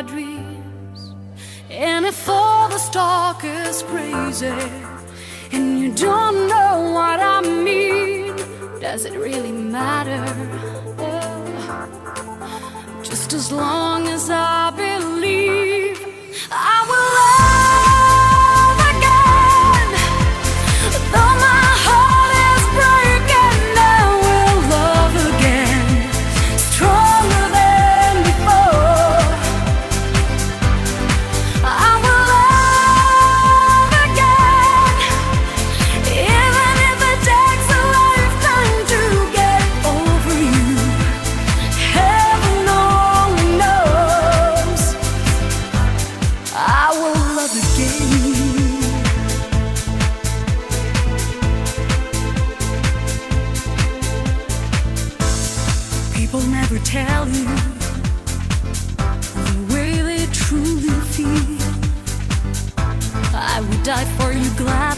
my dreams. And if all the talk is crazy and you don't know what I mean, does it really matter? Just as long as I believe I will love again. Though my heart is breaking, I will love again, stronger than before. I will love again, even if it takes a lifetime to get over you. Heaven only knows I will love again. People never tell you the way they truly feel. I would die for you gladly.